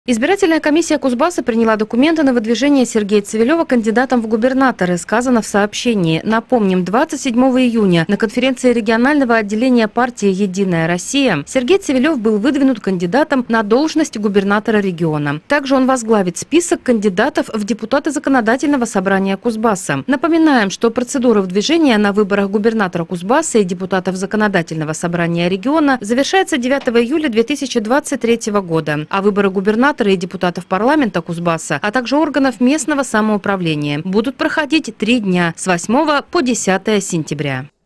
Избирательная комиссия Кузбасса приняла документы на выдвижение Сергея Цивилева кандидатом в губернаторы, сказано в сообщении. Напомним, 27 июня на конференции регионального отделения партии «Единая Россия» Сергей Цивилев был выдвинут кандидатом на должность губернатора региона. Также он возглавит список кандидатов в депутаты Законодательного собрания Кузбасса. Напоминаем, что процедура выдвижения на выборах губернатора Кузбасса и депутатов Законодательного собрания региона завершается 9 июля 2023 года, а выборы губернатора и депутатов парламента Кузбасса, а также органов местного самоуправления будут проходить 3 дня с 8 по 10 сентября.